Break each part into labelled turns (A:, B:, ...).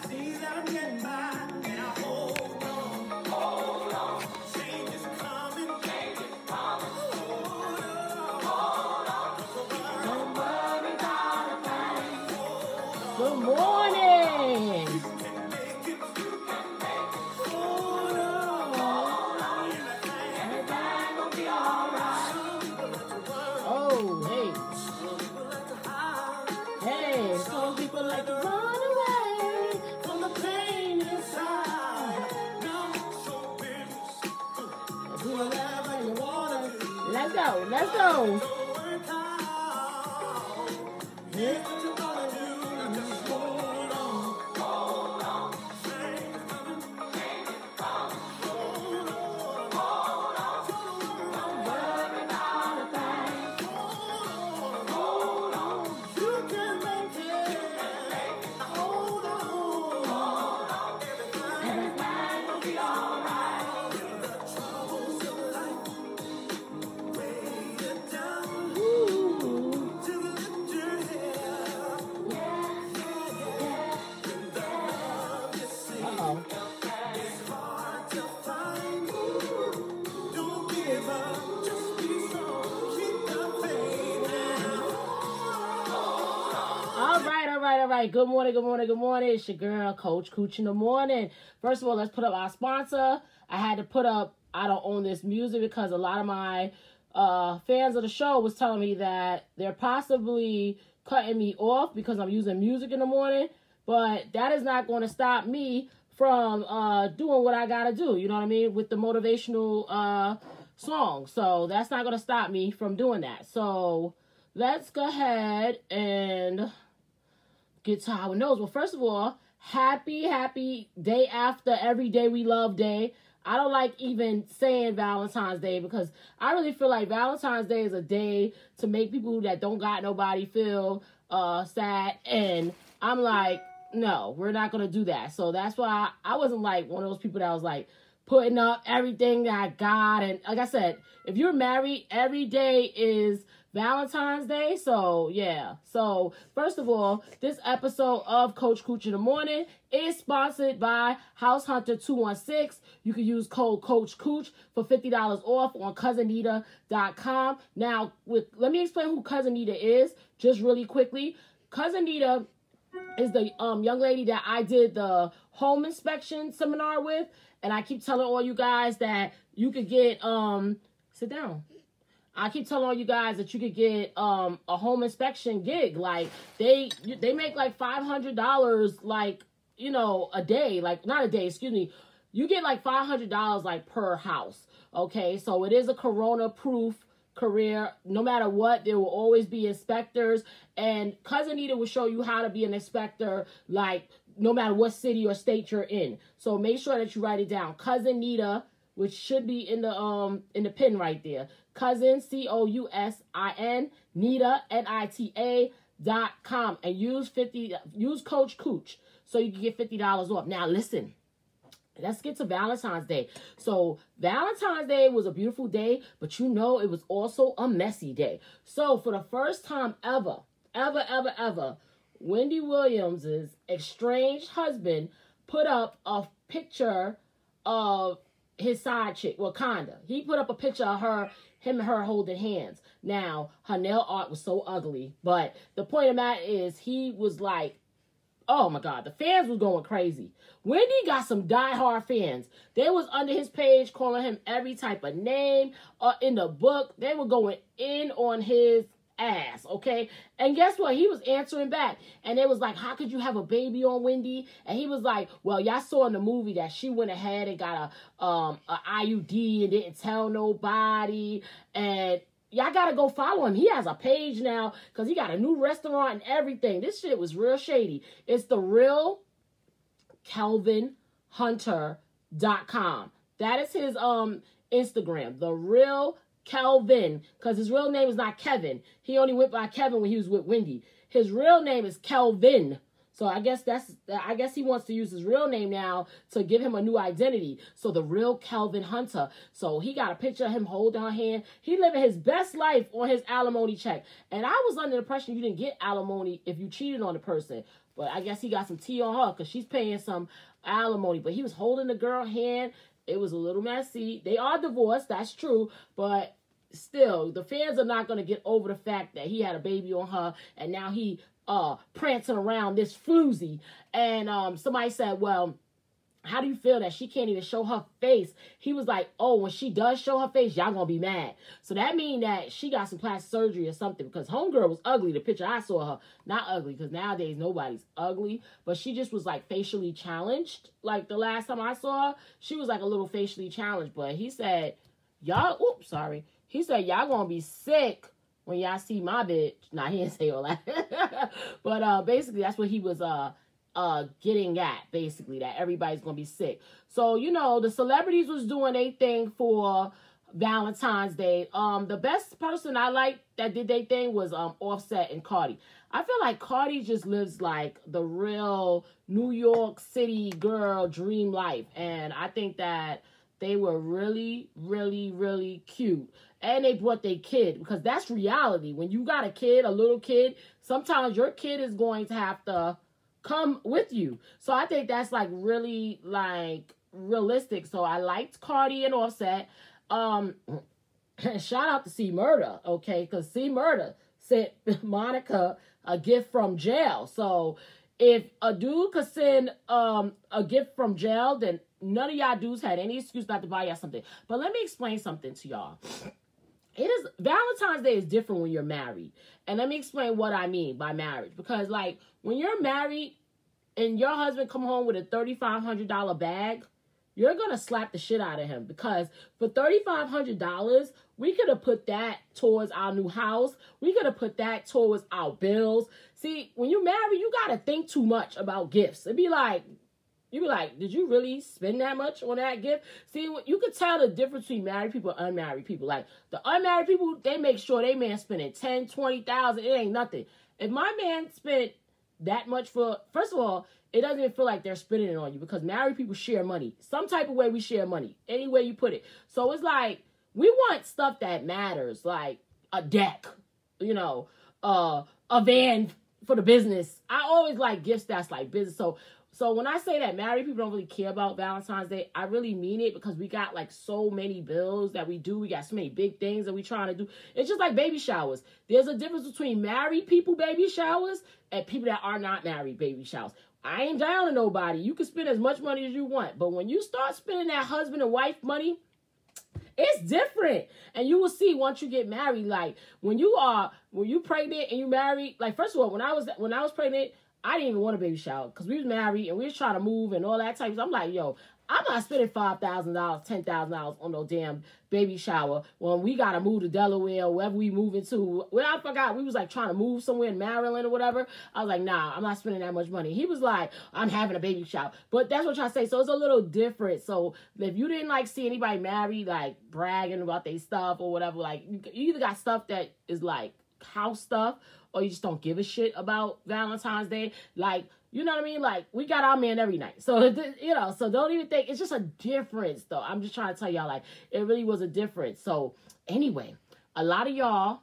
A: see that I'm getting by, and I hold on. Change is coming. Hold on.
B: Don't worry about a thing. Good morning.
A: Hold on.
B: Everything gonna be alright. Oh, hey. Hey, some people like to run away from the pain inside. Do whatever you wanna. Let's go, let's go. Yeah. All right. Good morning. It's your girl, Coach Cooch in the morning. First of all, let's put up our sponsor. I had to put up I Don't Own This Music because a lot of my fans of the show was telling me that they're possibly cutting me off because I'm using music in the morning. But that is not going to stop me from doing what I got to do, you know what I mean, with the motivational song. So that's not going to stop me from doing that. So let's go ahead and get to our nose. Well, first of all, happy day after Every Day We Love Day. I don't like even saying Valentine's Day because I really feel like Valentine's Day is a day to make people that don't got nobody feel sad. And I'm like, no, we're not going to do that. So that's why I wasn't like one of those people that was like putting up everything that I got. And like I said, if you're married, every day is Valentine's Day. So yeah. So first of all, this episode of Coach Cooch in the Morning is sponsored by House Hunter 216. You can use code Coach Cooch for $50 off on cousinita.com. Now, let me explain who Cousin Nita is just really quickly. Cousin Nita is the young lady that I did the home inspection seminar with, and I keep telling all you guys that you could get sit down. I keep telling all you guys that you could get a home inspection gig. Like they make like $500 like, you know, a day, like not a day, excuse me. You get like $500 like per house. Okay. So it is a corona proof career. No matter what, there will always be inspectors, and Cousin Nita will show you how to be an inspector, like no matter what city or state you're in. So make sure that you write it down. Cousin Nita, which should be in the pin right there. Cousin, COUSIN, Nita, NITA.com, and use Coach Cooch so you can get $50 off. Now listen, let's get to Valentine's Day. So Valentine's Day was a beautiful day, but you know it was also a messy day. So for the first time ever, Wendy Williams' estranged husband put up a picture of his side chick, well, kinda. He put up a picture of him and her holding hands. Now, her nail art was so ugly, but the point of that is he was like, oh my God, the fans was going crazy. Wendy got some diehard fans. They was under his page calling him every type of name in the book. They were going in on his ass, okay? And guess what? He was answering back. And they was like, how could you have a baby on Wendy? And he was like, well, y'all saw in the movie that she went ahead and got a IUD and didn't tell nobody. And y'all got to go follow him. He has a page now because he got a new restaurant and everything. This shit was real shady. It's the real KelvinHunter.com. That is his Instagram. The real Kelvin, because his real name is not Kevin. He only went by Kevin when he was with Wendy. His real name is Kelvin. So I guess he wants to use his real name now to give him a new identity. So the real Kelvin Hunter. So he got a picture of him holding her hand. He living his best life on his alimony check. And I was under the impression you didn't get alimony if you cheated on the person. But I guess he got some tea on her because she's paying some alimony. But he was holding the girl's hand. It was a little messy. They are divorced, that's true. But still, the fans are not going to get over the fact that he had a baby on her. And now he prancing around this floozy. And somebody said, well, how do you feel that she can't even show her face? He was like, oh, when she does show her face, y'all gonna be mad. So that means that she got some plastic surgery or something, because homegirl was ugly. The picture I saw her, not ugly, because nowadays nobody's ugly, but she just was like facially challenged. Like the last time I saw her, she was like a little facially challenged. But he said, he said, y'all gonna be sick when y'all see my bitch. Nah, he didn't say all that. But basically that's what he was getting at, basically, that everybody's gonna be sick. So, you know, the celebrities was doing their thing for Valentine's Day. The best person I liked that did their thing was Offset and Cardi. I feel like Cardi just lives like the real New York City girl dream life. And I think that they were really, really, really cute. And they brought their kid, because that's reality. When you got a kid, a little kid, sometimes your kid is going to have to come with you. So I think that's like really like realistic. So I liked Cardi and Offset. Shout out to C Murder, okay? Because C Murder sent Monica a gift from jail. So if a dude could send a gift from jail, then none of y'all dudes had any excuse not to buy y'all something. But let me explain something to y'all. Valentine's Day is different when you're married. And let me explain what I mean by marriage. Because, like, when you're married and your husband come home with a $3,500 bag, you're going to slap the shit out of him. Because for $3,500, we could have put that towards our new house. We could have put that towards our bills. See, when you marry, you got to think too much about gifts. It'd be like, you be like, did you really spend that much on that gift? See, you could tell the difference between married people and unmarried people. Like, the unmarried people, they make sure they man spending $10,000, $20,000. It ain't nothing. If my man spent that much for, first of all, it doesn't even feel like they're spending it on you, because married people share money. Some type of way we share money, any way you put it. So it's like, we want stuff that matters, like a deck, you know, a van for the business. I always like gifts that's like business. So when I say that married people don't really care about Valentine's Day, I really mean it, because we got like so many bills that we do. We got so many big things that we trying to do. It's just like baby showers. There's a difference between married people baby showers and people that are not married baby showers. I ain't down to nobody. You can spend as much money as you want. But when you start spending that husband and wife money, it's different. And you will see once you get married, like when you pregnant and you married, like first of all, when I was pregnant, I didn't even want a baby shower, because we was married and we was trying to move and all that type of stuff. I'm like, yo, I'm not spending $5,000, $10,000 on no damn baby shower when we got to move to Delaware or wherever we moving to. Well, I forgot. We was like trying to move somewhere in Maryland or whatever. I was like, nah, I'm not spending that much money. He was like, I'm having a baby shower. But that's what I'm trying to say. So it's a little different. So if you didn't like see anybody married, like bragging about their stuff or whatever, like you either got stuff that is like house stuff, or you just don't give a shit about Valentine's Day. Like, you know what I mean? Like, we got our man every night. So, you know, so don't even think, it's just a difference, though. I'm just trying to tell y'all, like, it really was a difference. So, anyway, a lot of y'all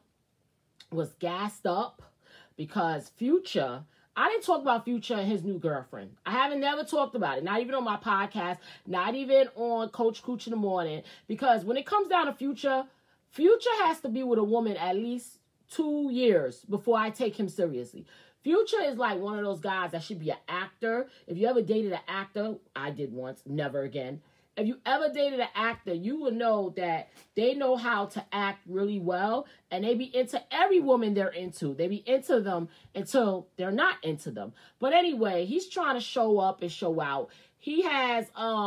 B: was gassed up because Future, I didn't talk about Future and his new girlfriend. I haven't never talked about it. Not even on my podcast. Not even on Coach Cooch in the Morning. Because when it comes down to Future, Future has to be with a woman at least 2 years before I take him seriously. Future is like one of those guys that should be an actor. If you ever dated an actor, I did once, never again. If you ever dated an actor, you will know that they know how to act really well, and they be into every woman they're into. They be into them until they're not into them. But anyway, he's trying to show up and show out. He had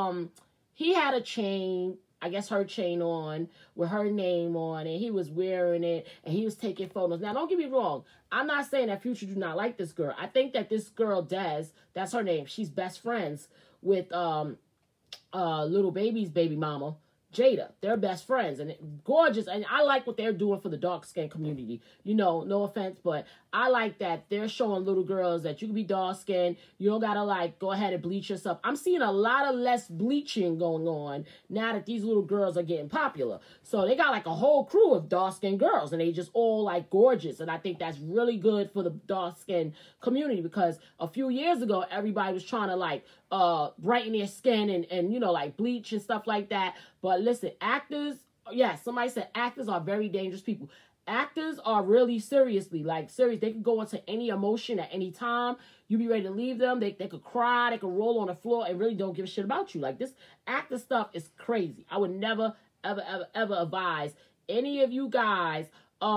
B: a chain, I guess her chain on with her name on, and he was wearing it, and he was taking photos. Now, don't get me wrong. I'm not saying that Future do not like this girl. I think that this girl, Des, that's her name. She's best friends with Little Baby's baby mama, Jada. They're best friends and gorgeous. And I like what they're doing for the dark skin community. You know, no offense, but I like that they're showing little girls that you can be dark skinned. You don't gotta like go ahead and bleach yourself. I'm seeing a lot of less bleaching going on now that these little girls are getting popular. So they got like a whole crew of dark skinned girls and they just all like gorgeous. And I think that's really good for the dark skinned community because a few years ago, everybody was trying to like brighten their skin and you know, like bleach and stuff like that. But listen, actors, yes, somebody said actors are very dangerous people. Actors are really seriously, like serious. They can go into any emotion at any time. You be ready to leave them. They could cry. They could roll on the floor and really don't give a shit about you. Like this actor stuff is crazy. I would never, ever advise any of you guys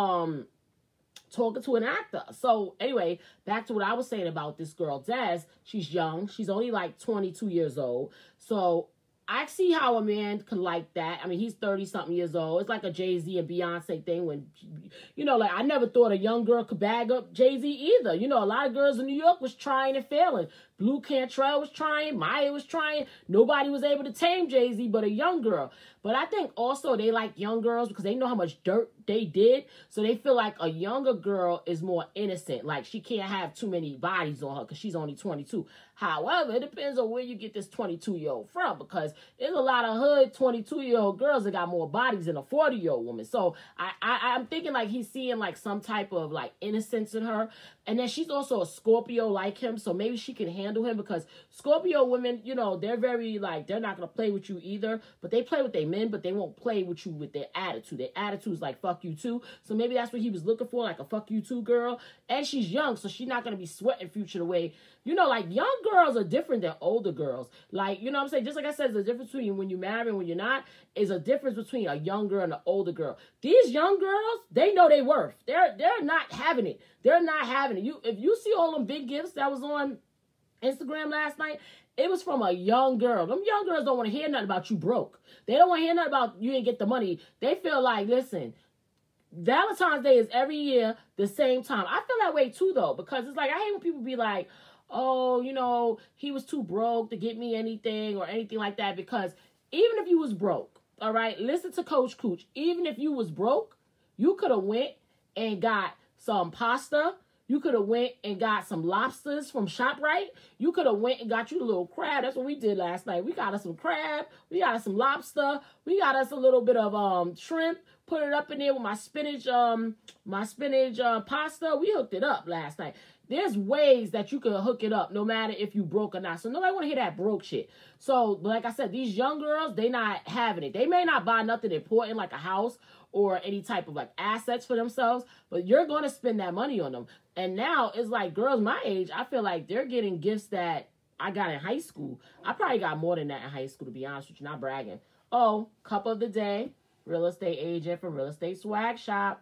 B: talking to an actor. So anyway, back to what I was saying about this girl, Des. She's young. She's only like 22 years old. So I see how a man could like that. I mean, he's 30-something years old. It's like a Jay-Z and Beyonce thing when, you know, like I never thought a young girl could bag up Jay-Z either. You know, a lot of girls in New York was trying and failing. Blue Cantrell was trying. Maya was trying. Nobody was able to tame Jay-Z but a young girl. But I think also they like young girls because they know how much dirt they did. So they feel like a younger girl is more innocent. Like she can't have too many bodies on her because she's only 22. However, it depends on where you get this 22-year-old from because there's a lot of hood 22-year-old girls that got more bodies than a 40-year-old woman. So I'm thinking like he's seeing like some type of like innocence in her. And then she's also a Scorpio like him. So maybe she can handle him because Scorpio women, you know, they're very like, they're not going to play with you either. But they play with their men, but they won't play with you with their attitude. Their attitude is like, fuck you too. So maybe that's what he was looking for, like a fuck you too girl. And she's young, so she's not going to be sweating Future the way, you know, like young girls are different than older girls. Like, you know what I'm saying? Just like I said, there's a difference between when you marry and when you're not, is a difference between a young girl and an older girl. These young girls, they know their worth. They're not having it. They're not having it. If you see all them big gifts that was on Instagram last night, it was from a young girl. Them young girls don't want to hear nothing about you broke. They don't want to hear nothing about you didn't get the money. They feel like, listen, Valentine's Day is every year the same time. I feel that way too, though, because it's like, I hate when people be like, oh, you know, he was too broke to get me anything or anything like that. Because even if you was broke, all right, listen to Coach Cooch. Even if you was broke, you could have went and got some pasta. You could have went and got some lobsters from ShopRite. You could have went and got you a little crab. That's what we did last night. We got us some crab. We got us some lobster. We got us a little bit of shrimp. Put it up in there with my spinach pasta. We hooked it up last night. There's ways that you can hook it up no matter if you broke or not. So nobody want to hear that broke shit. So like I said, these young girls, they not having it. They may not buy nothing important like a house or any type of like assets for themselves, but you're going to spend that money on them. And now it's like girls my age, I feel like they're getting gifts that I got in high school. I probably got more than that in high school, to be honest with you, not bragging. Oh, cup of the day, real estate agent from Real Estate Swag Shop.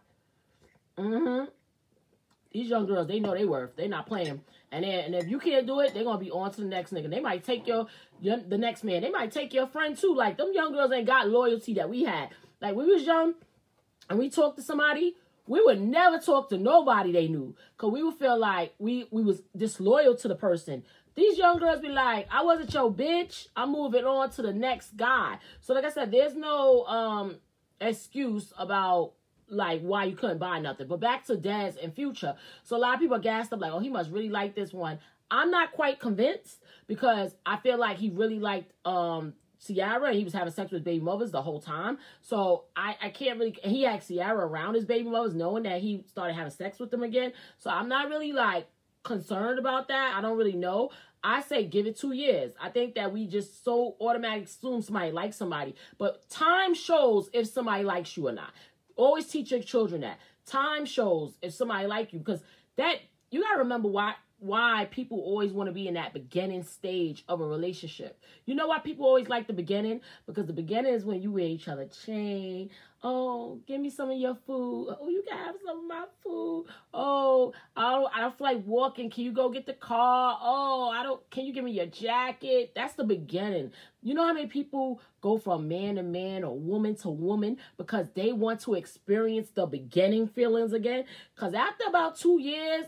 B: These young girls, they know they worth. They not playing. And if you can't do it, they're going to be on to the next nigga. They might take the next man. They might take your friend too. Like, them young girls ain't got loyalty that we had. Like, we was young and we talked to somebody, we would never talk to nobody they knew. Because we would feel like we was disloyal to the person. These young girls be like, I wasn't your bitch. I'm moving on to the next guy. So like I said, there's no excuse about like why you couldn't buy nothing. But back to Des and Future. So a lot of people are gassed up like, oh, he must really like this one. I'm not quite convinced because I feel like he really liked Ciara, and he was having sex with baby mothers the whole time. So I can't really, and he had Ciara around his baby mothers knowing that he started having sex with them again. So I'm not really like concerned about that. I don't really know. I say give it 2 years. I think that we just so automatically assume somebody likes somebody. But time shows if somebody likes you or not. Always teach your children that. Time shows if somebody like you. Because that, you got to remember why people always want to be in that beginning stage of a relationship. You know why people always like the beginning? Because the beginning is when you wear each other chain. Oh, give me some of your food. Oh, you can have some of my food. Oh, I don't feel like walking. Can you go get the car? Oh, can you give me your jacket? That's the beginning. You know how many people go from man to man or woman to woman because they want to experience the beginning feelings again? Because after about 2 years,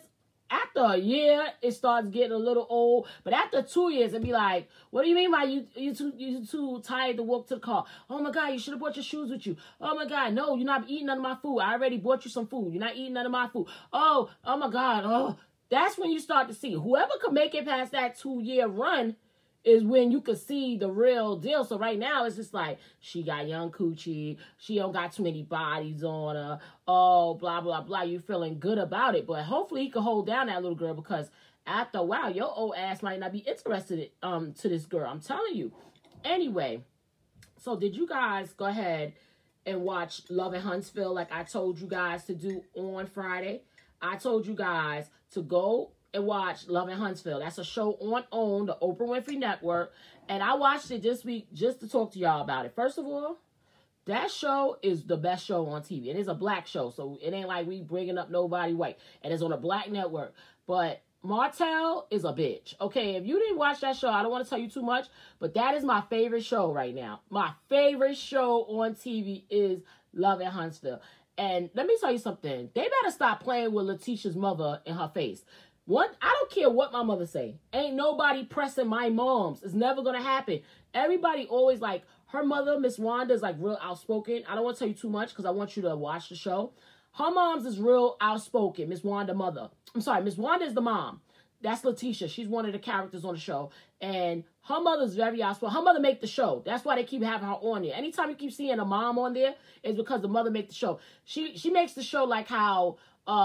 B: After a year, it starts getting a little old. But after 2 years, it'd be like, what do you mean by you too tired to walk to the car? Oh my God, you should have brought your shoes with you. Oh my God, no, you're not eating none of my food. I already bought you some food. You're not eating none of my food. Oh my God. Oh, that's when you start to see. Whoever can make it past that 2-year run is when you can see the real deal. So right now, it's just like, she got young coochie. She don't got too many bodies on her. Oh, blah, blah, blah. You feeling good about it. But hopefully he can hold down that little girl, because after a while, your old ass might not be interested to this girl. I'm telling you. Anyway, so did you guys go ahead and watch Love in Huntsville like I told you guys to do on Friday? I told you guys to go and watch Love in Huntsville. That's a show on OWN, the Oprah Winfrey Network. And I watched it this week just to talk to y'all about it. First of all, that show is the best show on TV. It is a black show, so it ain't like we bringing up nobody white. And it's on a black network. But Martell is a bitch. Okay, if you didn't watch that show, I don't want to tell you too much, but that is my favorite show right now. My favorite show on TV is Love in Huntsville. And let me tell you something. They better stop playing with Letitia's mother in her face. I don't care what my mother say. Ain't nobody pressing my moms. It's never going to happen. Everybody always like, her mother, Miss Wanda, is like real outspoken. I don't want to tell you too much because I want you to watch the show. Her mom's is real outspoken, Miss Wanda mother. I'm sorry, Miss Wanda is the mom. That's Letitia. She's one of the characters on the show. And her mother's very outspoken. Her mother make the show. That's why they keep having her on there. Anytime you keep seeing a mom on there, it's because the mother make the show. She makes the show like how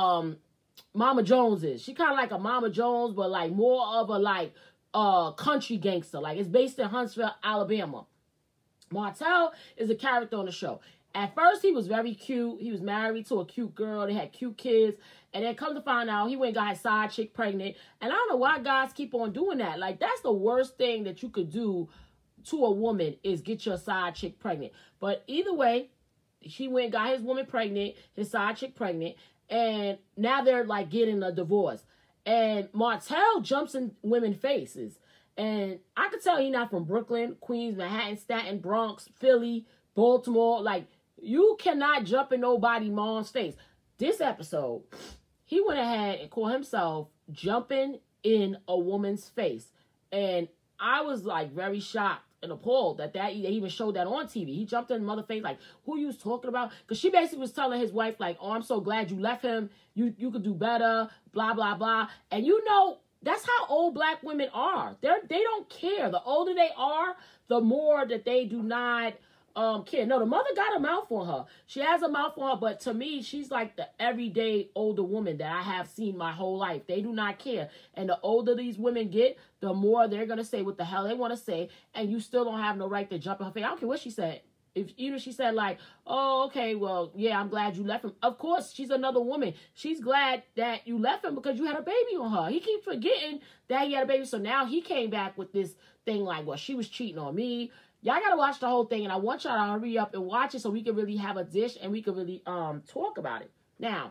B: Mama Jones is. She kind of like a Mama Jones, but like more of a like country gangster. Like it's based in Huntsville, Alabama. Martell is a character on the show. At first, he was very cute. He was married to a cute girl. They had cute kids. And then come to find out, he went and got his side chick pregnant. And I don't know why guys keep on doing that. Like, that's the worst thing that you could do to a woman is get your side chick pregnant. But either way, he went and got his woman pregnant, his side chick pregnant. And now they're, like, getting a divorce. And Martell jumps in women's faces. And I could tell he's not from Brooklyn, Queens, Manhattan, Staten, Bronx, Philly, Baltimore. Like, you cannot jump in nobody's mom's face. This episode, he went ahead and called himself jumping in a woman's face. And I was, like, very shocked and appalled that they even showed that on TV. He jumped in mother's face, like, who you was talking about? Because she basically was telling his wife, like, oh, I'm so glad you left him. You could do better, blah, blah, blah. And you know, that's how old black women are. They don't care. The older they are, the more that they do not care. No, the mother got a mouth on her. She has a mouth on her, but to me, she's like the everyday older woman that I have seen my whole life. They do not care. And the older these women get, the more they're going to say what the hell they want to say, and you still don't have no right to jump in her face. I don't care what she said. Even she said like, oh, okay, well, yeah, I'm glad you left him. Of course, she's another woman. She's glad that you left him because you had a baby on her. He keeps forgetting that he had a baby. So now he came back with this thing like, well, she was cheating on me. Y'all got to watch the whole thing, and I want y'all to hurry up and watch it so we can really have a dish and we can really talk about it. Now,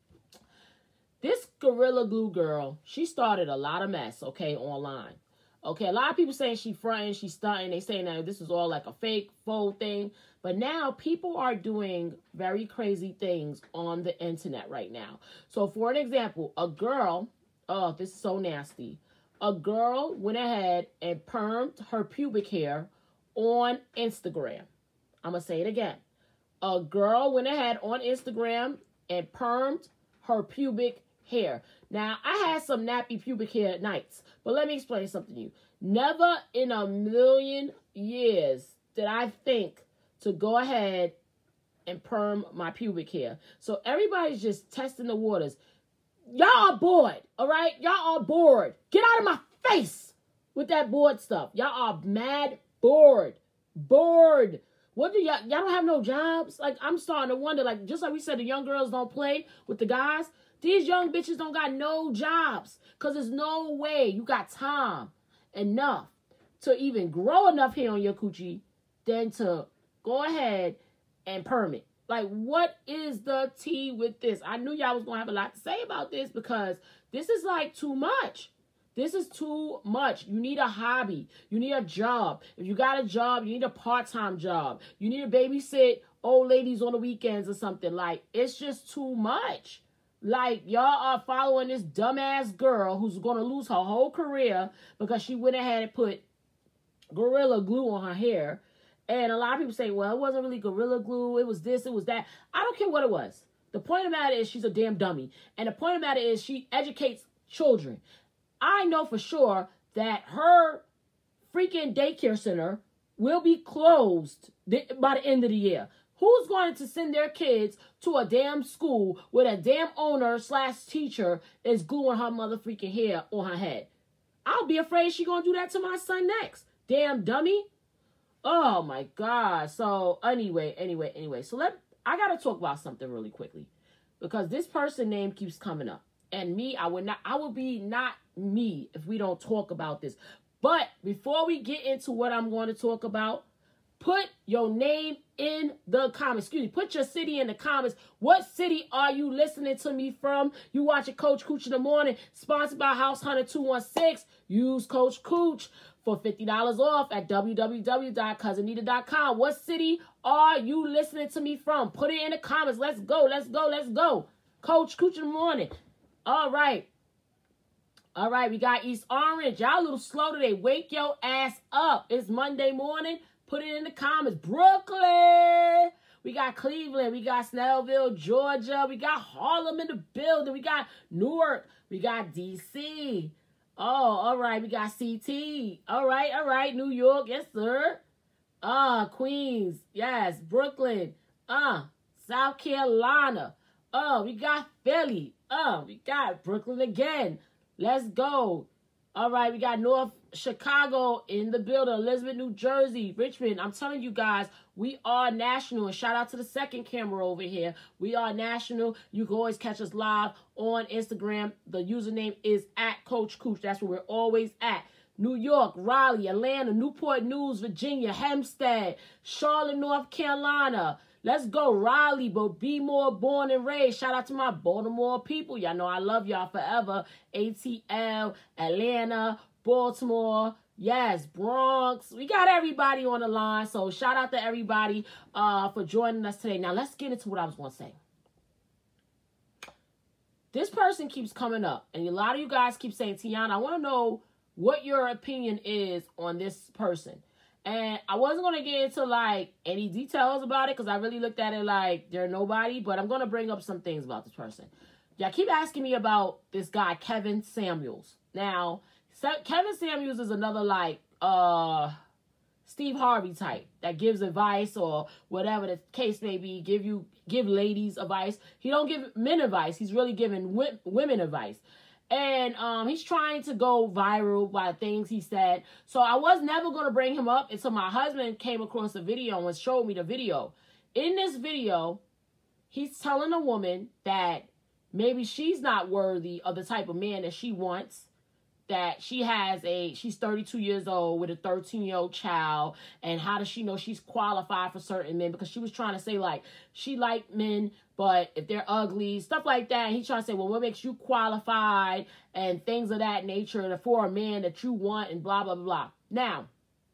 B: this Gorilla Glue girl, she started a lot of mess, okay, online. Okay, a lot of people saying she fronting, she's stunting. They saying that this is all like a fake, faux thing. But now people are doing very crazy things on the internet right now. So for an example, a girl, oh, this is so nasty. A girl went ahead and permed her pubic hair on Instagram. I'm going to say it again. A girl went ahead on Instagram and permed her pubic hair. Now, I had some nappy pubic hair nights, but let me explain something to you. Never in a million years did I think to go ahead and perm my pubic hair. So everybody's just testing the waters. Y'all are bored, all right? Y'all are bored. Get out of my face with that bored stuff. Y'all are mad bored. Bored. What do y'all don't have no jobs? Like, I'm starting to wonder, like, just like we said, the young girls don't play with the guys. These young bitches don't got no jobs because there's no way you got time enough to even grow enough hair on your coochie than to go ahead and perm it. Like, what is the tea with this? I knew y'all was going to have a lot to say about this because this is like too much. This is too much. You need a hobby. You need a job. If you got a job, you need a part-time job. You need to babysit old ladies on the weekends or something. Like, it's just too much. Like, y'all are following this dumbass girl who's going to lose her whole career because she went ahead and put Gorilla Glue on her hair. And a lot of people say, well, it wasn't really Gorilla Glue. It was this, it was that. I don't care what it was. The point of the matter is she's a damn dummy. And the point of the matter is she educates children. I know for sure that her freaking daycare center will be closed by the end of the year. Who's going to send their kids to a damn school where a damn owner / teacher is gluing her mother freaking hair on her head? I'll be afraid she's going to do that to my son next. Damn dummy. Oh my God. So anyway. So I got to talk about something really quickly because this person name keeps coming up. And me, I would be not me if we don't talk about this. But before we get into what I'm going to talk about, put your name in the comments. Excuse me. Put your city in the comments. What city are you listening to me from? You watching Coach Cooch in the Morning, sponsored by House Hunter 216. Use Coach Cooch for $50 off at www.cousinita.com. What city are you listening to me from? Put it in the comments. Let's go. Coach Cooch in the Morning. All right, we got East Orange. Y'all a little slow today. Wake your ass up. It's Monday morning. Put it in the comments. Brooklyn. We got Cleveland. We got Snellville, Georgia. We got Harlem in the building. We got Newark. We got D.C. Oh, all right. We got CT. All right. New York. Yes, sir. Queens. Yes. Brooklyn. South Carolina. We got Philly. We got Brooklyn again. Let's go. All right, we got North Chicago in the building. Elizabeth, New Jersey, Richmond. I'm telling you guys, we are national. And shout out to the second camera over here. We are national. You can always catch us live on Instagram. The username is @CoachCooch. That's where we're always at. New York, Raleigh, Atlanta, Newport News, Virginia, Hempstead, Charlotte, North Carolina. Let's go, Raleigh, but be more born and raised. Shout out to my Baltimore people. Y'all know I love y'all forever. ATL, Atlanta, Baltimore, yes, Bronx. We got everybody on the line. So shout out to everybody for joining us today. Now let's get into what I was going to say. This person keeps coming up, and a lot of you guys keep saying, Tiana, I want to know what your opinion is on this person. And I wasn't going to get into, like, any details about it because I really looked at it like they're nobody. But I'm going to bring up some things about this person. Y'all keep asking me about this guy, Kevin Samuels. Now, Kevin Samuels is another, like, Steve Harvey type that gives advice or whatever the case may be. Give ladies advice. He don't give men advice. He's really giving women advice. And he's trying to go viral by things he said. So I was never going to bring him up until my husband came across the video and showed me the video. In this video, he's telling a woman that maybe she's not worthy of the type of man that she wants. That she's 32 years old with a 13-year-old child. And how does she know she's qualified for certain men? Because she was trying to say, like, she liked men, but if they're ugly, stuff like that. And he's trying to say, well, what makes you qualified and things of that nature for a man that you want and blah, blah, blah, blah. Now,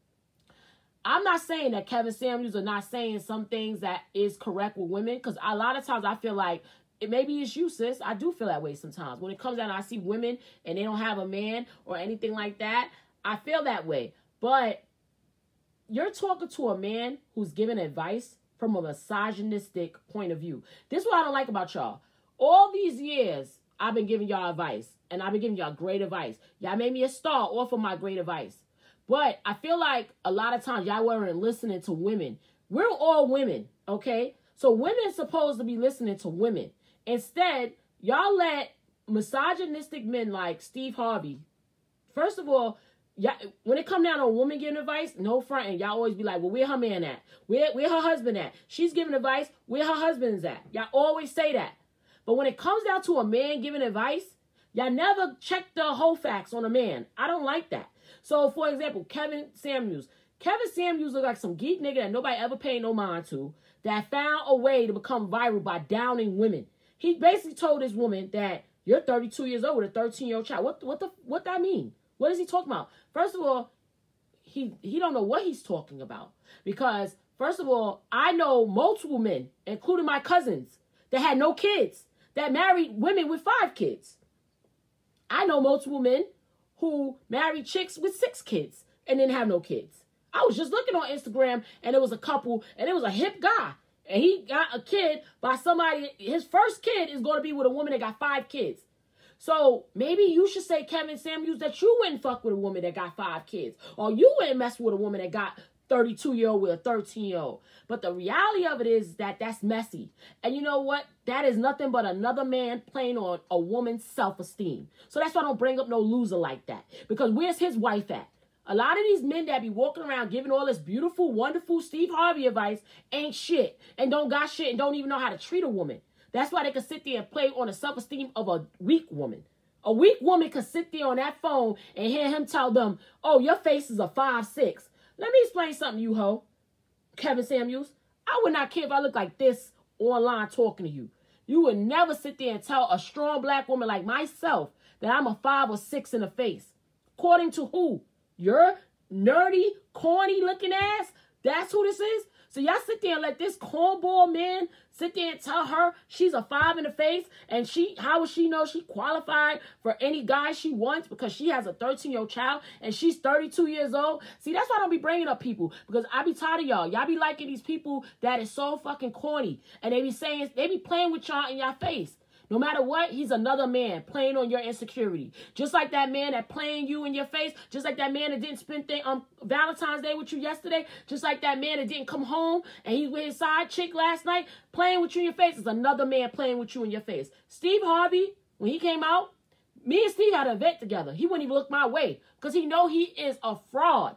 B: I'm not saying that Kevin Samuels are not saying some things that is correct with women. Because a lot of times I feel like, maybe it's you, sis. I do feel that way sometimes. When it comes down, I see women and they don't have a man or anything like that. I feel that way. But you're talking to a man who's giving advice from a misogynistic point of view. This is what I don't like about y'all. All these years, I've been giving y'all advice. And I've been giving y'all great advice. Y'all made me a star off of my great advice. But I feel like a lot of times y'all weren't listening to women. We're all women, okay? So women supposed to be listening to women. Instead, y'all let misogynistic men like Steve Harvey. First of all, when it come down to a woman giving advice, no fronting. Y'all always be like, well, where her man at? Where her husband at? She's giving advice. Where her husband's at? Y'all always say that. But when it comes down to a man giving advice, y'all never check the whole facts on a man. I don't like that. So, for example, Kevin Samuels. Kevin Samuels look like some geek nigga that nobody ever paid no mind to, that found a way to become viral by downing women. He basically told this woman that you're 32 years old with a 13-year-old child. What that mean? What is he talking about? First of all, he don't know what he's talking about. Because, first of all, I know multiple men, including my cousins, that had no kids, that married women with 5 kids. I know multiple men who married chicks with 6 kids and didn't have no kids. I was just looking on Instagram and it was a couple and it was a hip guy. And he got a kid by somebody. His first kid is going to be with a woman that got 5 kids. So maybe you should say, Kevin Samuels, that you wouldn't fuck with a woman that got 5 kids. Or you wouldn't mess with a woman that got 32-year-old with a 13-year-old. But the reality of it is that that's messy. And you know what? That is nothing but another man playing on a woman's self-esteem. So that's why I don't bring up no loser like that. Because where's his wife at? A lot of these men that be walking around giving all this beautiful, wonderful Steve Harvey advice ain't shit. And don't got shit and don't even know how to treat a woman. That's why they can sit there and play on the self-esteem of a weak woman. A weak woman could sit there on that phone and hear him tell them, oh, your face is a 5'6". Let me explain something to you, ho. Kevin Samuels, I would not care if I look like this online talking to you. You would never sit there and tell a strong black woman like myself that I'm a 5 or 6 in the face. According to who? Your nerdy, corny looking ass? That's who this is? So y'all sit there and let this cornball man sit there and tell her she's a 5 in the face, and how would she know she qualified for any guy she wants because she has a 13-year-old child and she's 32 years old? See, that's why I don't be bringing up people, because I be tired of y'all. Y'all be liking these people that is so fucking corny, and they be playing with y'all in your face. No matter what, he's another man playing on your insecurity. Just like that man that playing you in your face. Just like that man that didn't spend Valentine's Day with you yesterday. Just like that man that didn't come home and he with his side chick last night playing with you in your face. Is another man playing with you in your face. Steve Harvey, when he came out, me and Steve had an event together. He wouldn't even look my way because he know he is a fraud.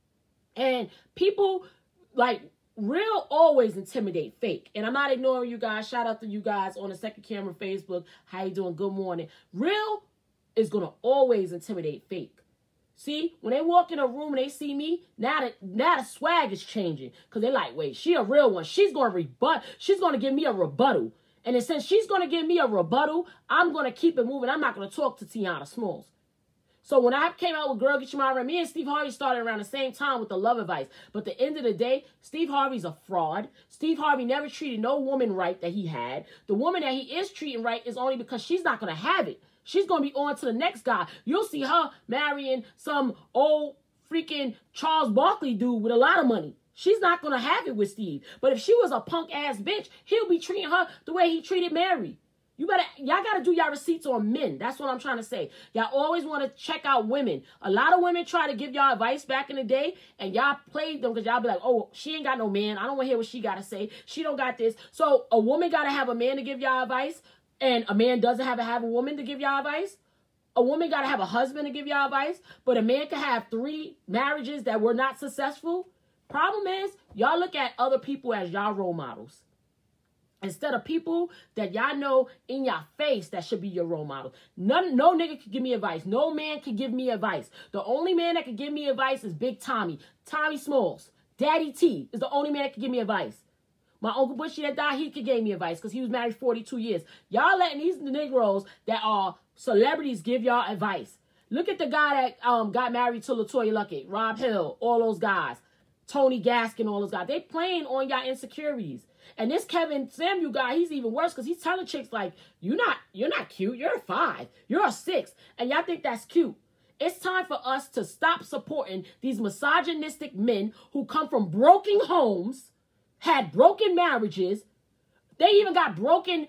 B: And people like... real always intimidate fake. And I'm not ignoring you guys. Shout out to you guys on the second camera Facebook. How you doing? Good morning. Real is going to always intimidate fake. See, when they walk in a room and they see me, now the swag is changing. Because they're like, wait, she a real one. She's going to rebut. She's going to give me a rebuttal. And then since she's going to give me a rebuttal, I'm going to keep it moving. I'm not going to talk to Tiana Smalls. So when I came out with Girl Get Your Mind Right, me and Steve Harvey started around the same time with the love advice. But at the end of the day, Steve Harvey's a fraud. Steve Harvey never treated no woman right that he had. The woman that he is treating right is only because she's not going to have it. She's going to be on to the next guy. You'll see her marrying some old freaking Charles Barkley dude with a lot of money. She's not going to have it with Steve. But if she was a punk ass bitch, he'll be treating her the way he treated Mary. Y'all got to do y'all receipts on men. That's what I'm trying to say. Y'all always want to check out women. A lot of women try to give y'all advice back in the day, and y'all played them because y'all be like, oh, she ain't got no man. I don't want to hear what she got to say. She don't got this. So a woman got to have a man to give y'all advice, and a man doesn't have to have a woman to give y'all advice. A woman got to have a husband to give y'all advice, but a man can have 3 marriages that were not successful. Problem is, y'all look at other people as y'all role models. Instead of people that y'all know in your face that should be your role model. No nigga can give me advice. No man can give me advice. The only man that can give me advice is Big Tommy. Tommy Smalls. Daddy T is the only man that can give me advice. My Uncle Bushy that died, he could give me advice because he was married 42 years. Y'all letting these Negroes that are celebrities give y'all advice. Look at the guy that got married to LaToya Luckett, Rob Hill, all those guys. Tony Gaskin, all those guys. They playing on y'all insecurities. And this Kevin Samuel guy, he's even worse because he's telling chicks like, you're not cute. You're a 5. You're a 6. And y'all think that's cute. It's time for us to stop supporting these misogynistic men who come from broken homes, had broken marriages. They even got broken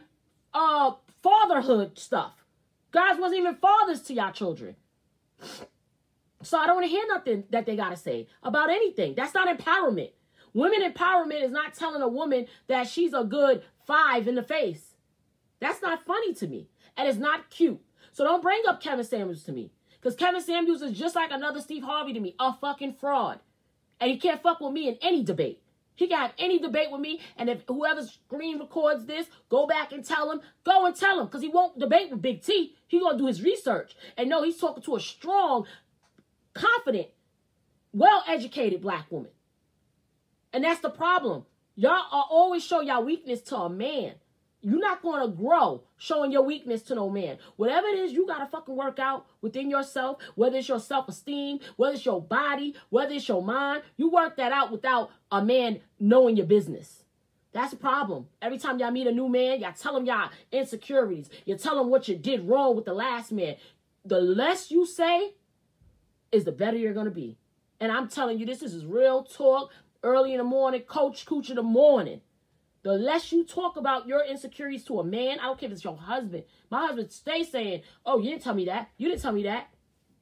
B: fatherhood stuff. Guys wasn't even fathers to y'all children. So I don't want to hear nothing that they got to say about anything. That's not empowerment. Women empowerment is not telling a woman that she's a good 5 in the face. That's not funny to me. And it's not cute. So don't bring up Kevin Samuels to me. Because Kevin Samuels is just like another Steve Harvey to me. A fucking fraud. And he can't fuck with me in any debate. He can have any debate with me. And if whoever screen records this, go back and tell him. Go and tell him. Because he won't debate with Big T. He's going to do his research. And no, he's talking to a strong, confident, well-educated black woman. And that's the problem. Y'all are always show y'all weakness to a man. You're not going to grow showing your weakness to no man. Whatever it is, you got to fucking work out within yourself, whether it's your self-esteem, whether it's your body, whether it's your mind. You work that out without a man knowing your business. That's a problem. Every time y'all meet a new man, y'all tell him y'all insecurities. You tell him what you did wrong with the last man. The less you say is the better you're going to be. And I'm telling you, this is real talk. Early in the morning, Cooch in the morning. The less you talk about your insecurities to a man, I don't care if it's your husband. My husband stays saying, oh, you didn't tell me that. You didn't tell me that.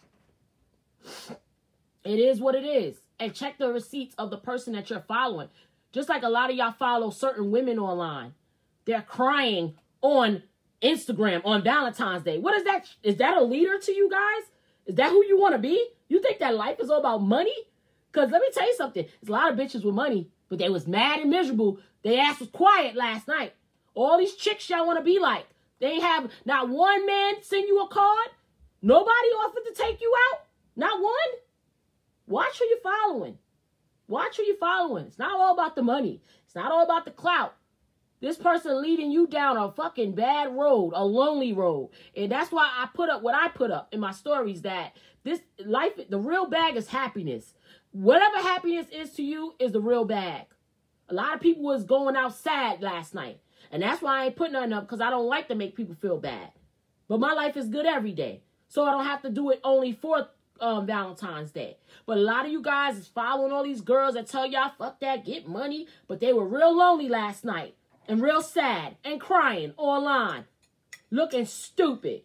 B: It is what it is. And check the receipts of the person that you're following. Just like a lot of y'all follow certain women online. They're crying on Instagram on Valentine's Day. What is that? Is that a leader to you guys? Is that who you want to be? You think that life is all about money? Because let me tell you something. There's a lot of bitches with money, but they was mad and miserable. Their ass was quiet last night. All these chicks y'all want to be like. They ain't have not one man send you a card. Nobody offered to take you out. Not one. Watch who you're following. Watch who you're following. It's not all about the money. It's not all about the clout. This person leading you down a fucking bad road, a lonely road. And that's why I put up what I put up in my stories, that this life, the real bag is happiness. Whatever happiness is to you is the real bag. A lot of people was going out sad last night. And that's why I ain't putting nothing up, because I don't like to make people feel bad. But my life is good every day. So I don't have to do it only for Valentine's Day. But a lot of you guys is following all these girls that tell y'all, fuck that, get money. But they were real lonely last night. And real sad. And crying online. Looking stupid.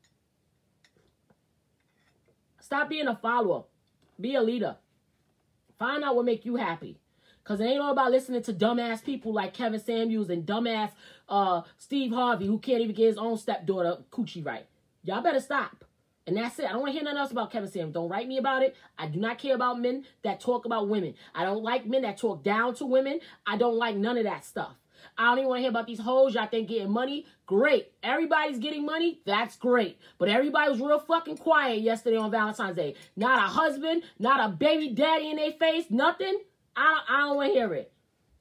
B: Stop being a follower. Be a leader. Find out what make you happy. Because it ain't all about listening to dumbass people like Kevin Samuels and dumbass Steve Harvey, who can't even get his own stepdaughter coochie right. Y'all better stop. And that's it. I don't want to hear nothing else about Kevin Samuels. Don't write me about it. I do not care about men that talk about women. I don't like men that talk down to women. I don't like none of that stuff. I don't even want to hear about these hoes y'all think getting money. Great. Everybody's getting money. That's great. But everybody was real fucking quiet yesterday on Valentine's Day. Not a husband, not a baby daddy in their face, nothing. I don't want to hear it.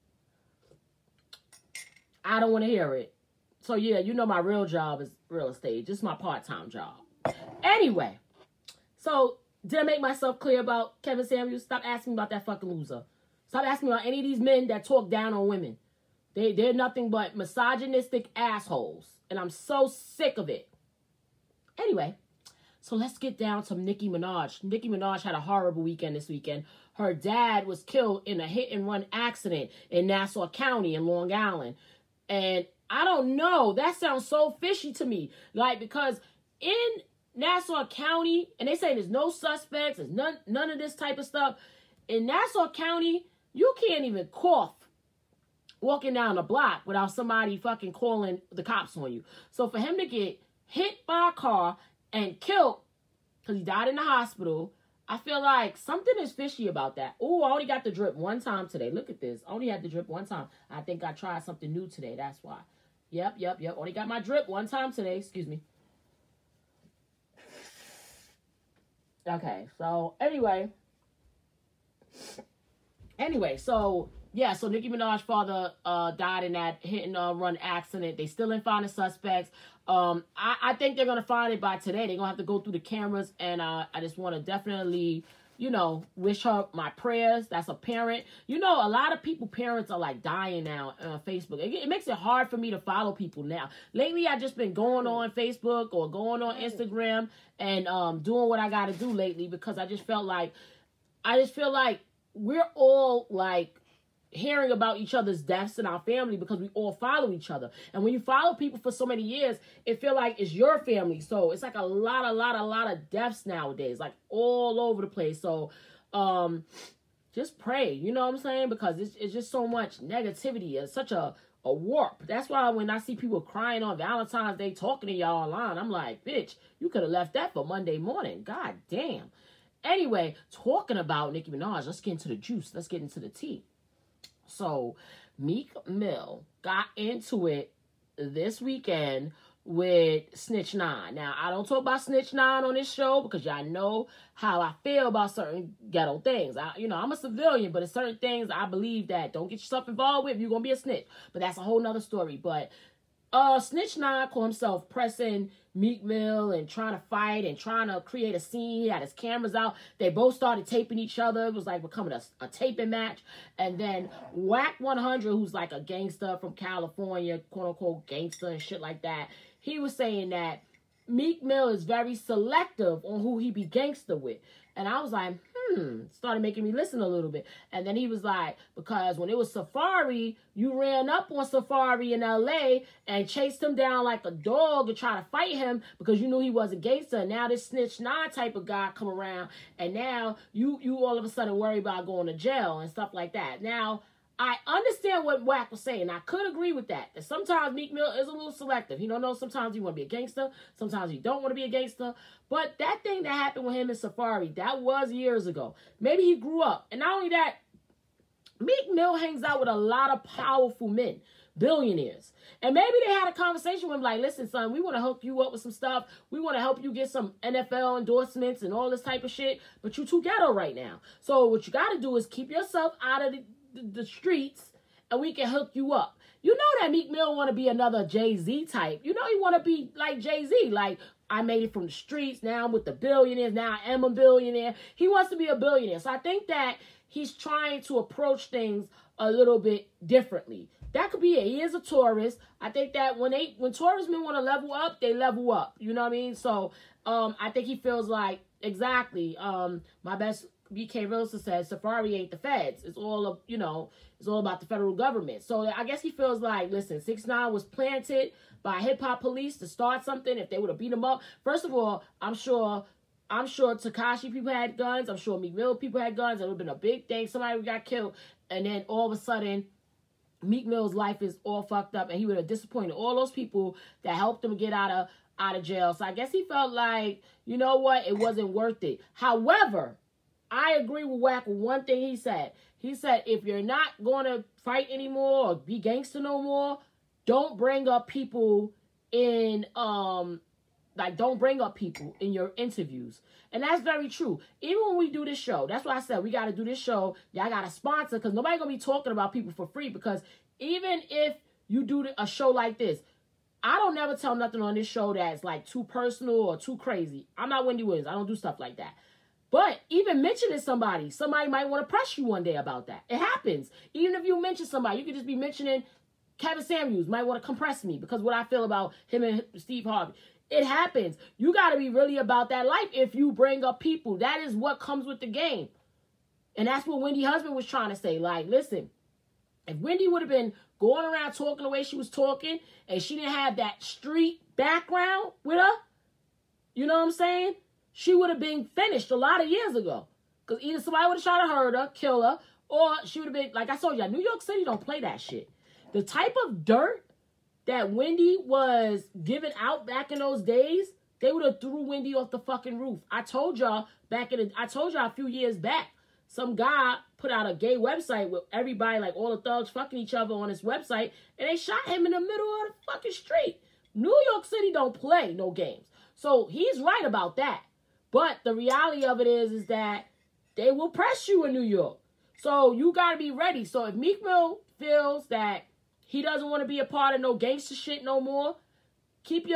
B: I don't want to hear it. So yeah, you know my real job is real estate. Just my part-time job. Anyway, so did I make myself clear about Kevin Samuels? Stop asking me about that fucking loser. Stop asking me about any of these men that talk down on women. They're nothing but misogynistic assholes. And I'm so sick of it. Anyway, so let's get down to Nicki Minaj. Nicki Minaj had a horrible weekend this weekend. Her dad was killed in a hit-and-run accident in Nassau County in Long Island. And I don't know. That sounds so fishy to me. Like, because in Nassau County, and they say there's no suspects, there's none of this type of stuff. In Nassau County, you can't even cough walking down the block without somebody fucking calling the cops on you. So for him to get hit by a car and killed because he died in the hospital, I feel like something is fishy about that. Oh, I only got the drip one time today. Look at this. I only had the drip one time. I think I tried something new today. That's why. Yep. Only got my drip one time today. Excuse me. Okay, so anyway, so yeah, so Nicki Minaj's father died in that hit and run accident. They still didn't find the suspects. I think they're gonna find it by today. They're gonna have to go through the cameras, and I just want to definitely, wish her my prayers. That's a parent. A lot of parents are like dying now on Facebook. It makes it hard for me to follow people now. Lately, I've just been going on Facebook or going on Instagram and doing what I got to do lately, because I just feel like we're all like hearing about each other's deaths in our family because we all follow each other. And when you follow people for so many years, it feel like it's your family. So it's like a lot of deaths nowadays, like all over the place. So just pray, you know what I'm saying? Because it's just so much negativity. It's such a warp. That's why when I see people crying on Valentine's Day talking to y'all online, I'm like, bitch, you could have left that for Monday morning. God damn. Anyway, talking about Nicki Minaj, let's get into the juice. Let's get into the tea. So, Meek Mill got into it this weekend with Snitch 9. Now, I don't talk about Snitch 9 on this show because y'all know how I feel about certain ghetto things. I'm a civilian, but there's certain things I believe that don't get yourself involved with if you're going to be a snitch. But that's a whole nother story. But Snitch 9 called himself pressing Meek Mill and trying to fight and trying to create a scene. He had his cameras out. They both started taping each other. It was like becoming a taping match. And then Whack 100, who's like a gangster from California, quote unquote gangster and shit like that, he was saying that Meek Mill is very selective on who he be gangster with. And I was like, started making me listen a little bit. And then he was like, because when it was Safari, you ran up on Safari in LA and chased him down like a dog and tried to fight him because you knew he was a gangster. And now this Snitch 9 type of guy come around, and now you all of a sudden worry about going to jail and stuff like that. Now, I understand what Wack was saying. I could agree with that. That sometimes Meek Mill is a little selective. He don't know. Sometimes you want to be a gangster. Sometimes you don't want to be a gangster. But that thing that happened with him in Safari, that was years ago. Maybe he grew up. And not only that, Meek Mill hangs out with a lot of powerful men, billionaires. And maybe they had a conversation with him like, listen, son, we want to hook you up with some stuff. We want to help you get some NFL endorsements and all this type of shit. But you too ghetto right now. So what you got to do is keep yourself out of the streets, and we can hook you up. You know that Meek Mill want to be another Jay-Z type. You know he want to be like Jay-Z. Like, I made it from the streets. Now I'm with the billionaires. Now I am a billionaire. He wants to be a billionaire. So I think that he's trying to approach things a little bit differently. That could be it. He is a tourist. I think that when tourist men want to level up, they level up. You know what I mean? So I think he feels like, exactly, my best BK Wilson says, Safari ain't the feds. It's all it's all about the federal government. So I guess he feels like, listen, 6ix9ine was planted by hip hop police to start something. If they would have beat him up, first of all, I'm sure Tekashi people had guns. I'm sure Meek Mill people had guns. It would have been a big thing. Somebody got killed, and then all of a sudden, Meek Mill's life is all fucked up, and he would have disappointed all those people that helped him get out of jail. So I guess he felt like, you know what, it wasn't worth it. However, I agree with Wack with one thing he said. He said, if you're not going to fight anymore or be gangster no more, don't bring up people in, don't bring up people in your interviews. And that's very true. Even when we do this show, that's why I said we got to do this show. Y'all got to sponsor, because nobody going to be talking about people for free. Because even if you do a show like this, I don't never tell nothing on this show that's like too personal or too crazy. I'm not Wendy Williams. I don't do stuff like that. But even mentioning somebody might want to press you one day about that. It happens. Even if you mention somebody, you could just be mentioning Kevin Samuels might want to compress me because what I feel about him and Steve Harvey. It happens. You got to be really about that life if you bring up people. That is what comes with the game. And that's what Wendy Husband was trying to say. Like, listen, if Wendy would have been going around talking the way she was talking and she didn't have that street background with her, you know what I'm saying? She would have been finished a lot of years ago. Because either somebody would have tried to hurt her, kill her, or she would have been, like I told you, New York City don't play that shit. The type of dirt that Wendy was giving out back in those days, they would have threw Wendy off the fucking roof. I told y'all a few years back, some guy put out a gay website with everybody, like all the thugs fucking each other on his website, and they shot him in the middle of the fucking street. New York City don't play no games. So he's right about that. But the reality of it is that they will press you in New York. So you got to be ready. So if Meek Mill feels that he doesn't want to be a part of no gangster shit no more, keep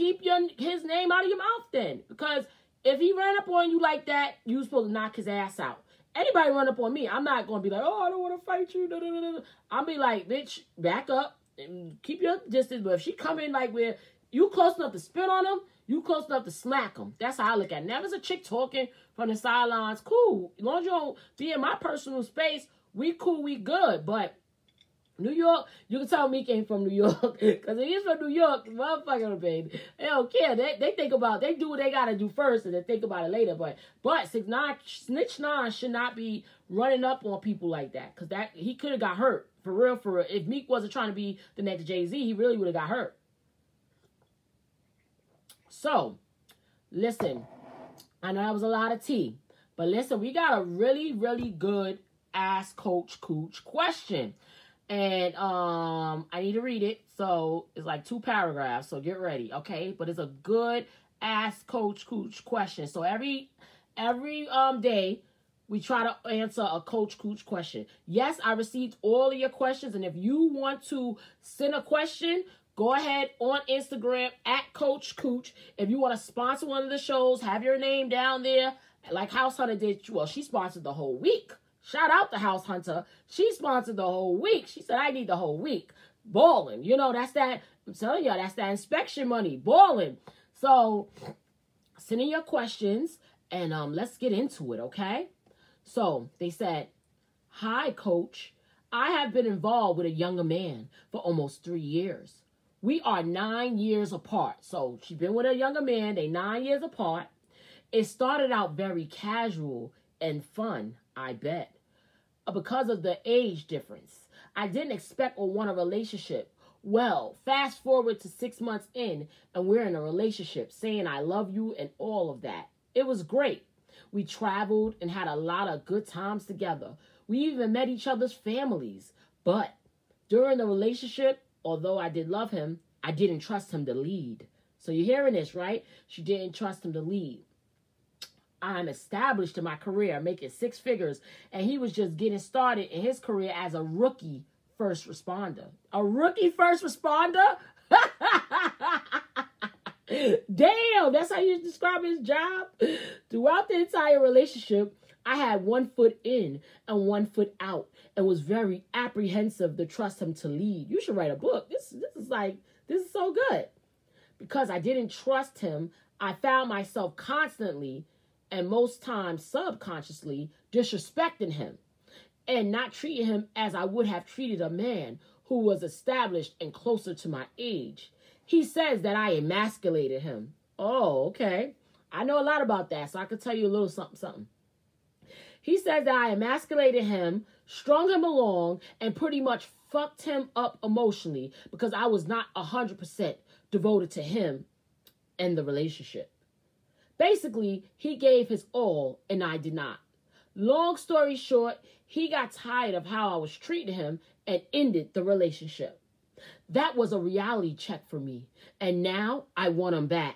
B: his name out of your mouth then. Because if he ran up on you like that, you supposed to knock his ass out. Anybody run up on me, I'm not going to be like, oh, I don't want to fight you. I'll be like, bitch, back up and keep your distance. But if she come in like where you close enough to spit on him, you close enough to smack him. That's how I look at it. Now, if it's a chick talking from the sidelines, cool. As long as you don't be in my personal space, we cool, we good. But New York, you can tell Meek ain't from New York. Because if he's from New York, motherfucker, baby, they don't care. They think about, they do what they got to do first and then think about it later. But 6ix9ine, Snitch 9 should not be running up on people like that. Because he could have got hurt. For real. If Meek wasn't trying to be the next Jay-Z, he really would have got hurt. So, listen, I know that was a lot of tea, but listen, we got a really, really good Ask Coach Cooch question, and I need to read it, so it's like 2 paragraphs, so get ready, okay? But it's a good Ask Coach Cooch question. So every day, we try to answer a Coach Cooch question. Yes, I received all of your questions, and if you want to send a question, Go ahead on Instagram at Coach Cooch. If you want to sponsor one of the shows, have your name down there. Like House Hunter did. Well, she sponsored the whole week. Shout out to House Hunter. She sponsored the whole week. She said, I need the whole week. Balling. You know, that's that. I'm telling y'all, that's that inspection money. Balling. So, send in your questions and let's get into it, okay? So, they said, hi, Coach. I have been involved with a younger man for almost 3 years. We are 9 years apart. So, she's been with a younger man. They 9 years apart. It started out very casual and fun, I bet. Because of the age difference. I didn't expect or want a relationship. Well, fast forward to 6 months in, and we're in a relationship, saying I love you and all of that. It was great. We traveled and had a lot of good times together. We even met each other's families. But during the relationship, although I did love him, I didn't trust him to lead. So you're hearing this, right? She didn't trust him to lead. I'm established in my career, making 6 figures, and he was just getting started in his career as a rookie first responder. A rookie first responder? Damn, that's how you describe his job? Throughout the entire relationship, I had 1 foot in and 1 foot out and was very apprehensive to trust him to lead. You should write a book. This is so good. Because I didn't trust him, I found myself constantly and most times subconsciously disrespecting him and not treating him as I would have treated a man who was established and closer to my age. He says that I emasculated him. Oh, okay. I know a lot about that, so I could tell you a little something. He says that I emasculated him, strung him along, and pretty much fucked him up emotionally because I was not 100% devoted to him and the relationship. Basically, he gave his all and I did not. Long story short, he got tired of how I was treating him and ended the relationship. That was a reality check for me, and now I want him back.